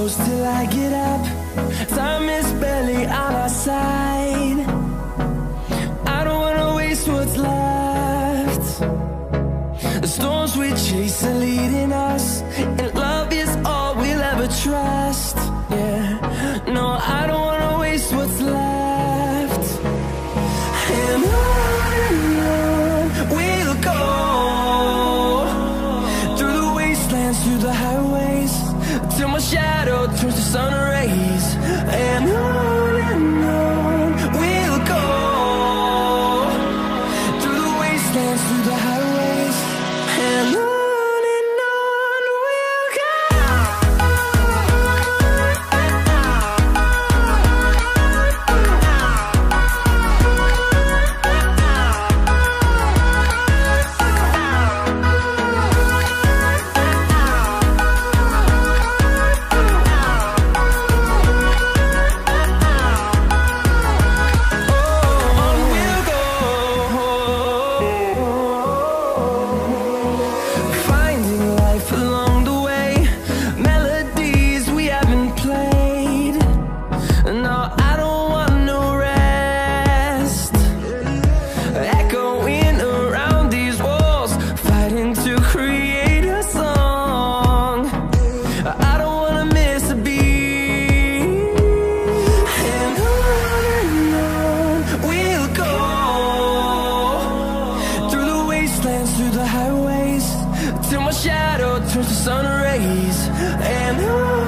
close till I get up. Time is barely on our side. I don't wanna waste what's left. The storms we chase are leading us, and love is all we'll ever trust. Yeah, no, I don't wanna waste what's left. And on we'll go, through the wastelands, through the highways, till my shadow turns to sun rays. And on we'll go, through the wastelands, through the highways, and on we'll go. Through the highways, till my shadow turns to sun rays. And on